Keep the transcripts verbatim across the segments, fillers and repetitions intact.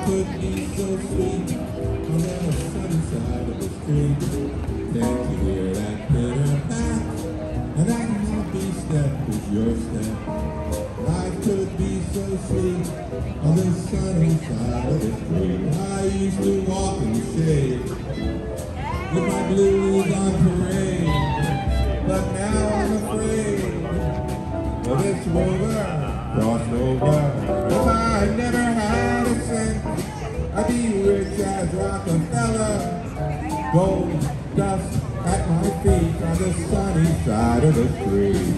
could be so sweet on the sunny side of the street. Can't you hear that bitter pat? And that happy step is your step. Life could be so sweet on the sunny side of the street. I used to walk in the shade with my blues on parade, but now I'm afraid of this rover crossed over. If I never had a cent, I'd be rich as Rockefeller. Gold dust at my feet on the sunny side of the street.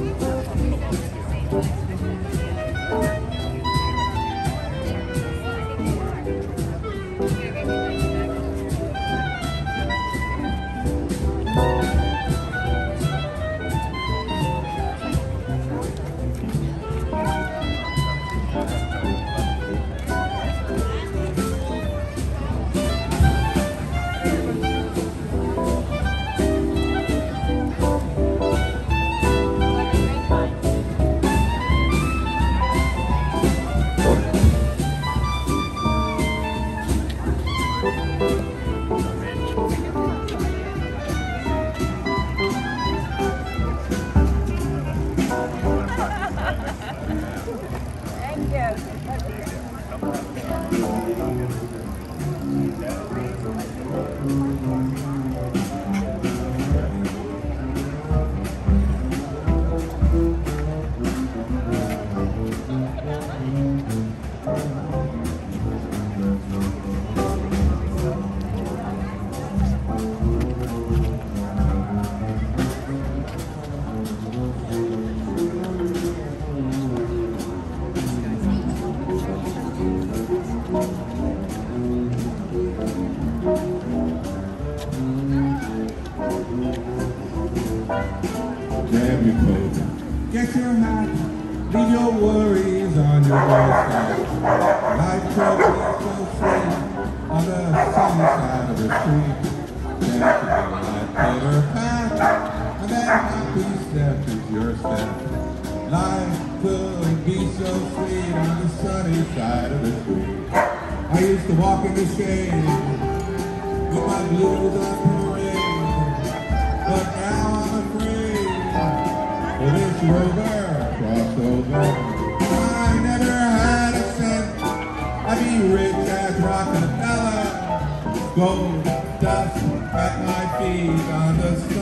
Grab your coat, get your hat, leave your worries on your doorstep. Life could be so sweet on the sunny side of the street. Can't you hear that bitter pat? And that happy step is your step. Life could be so sweet on the sunny side of the street. I used to walk in the shade with my blues on parade, but now I'm afraid for this rover crossed over. I never had a cent, I'd be rich as Rockefeller. Gold dust at my feet on the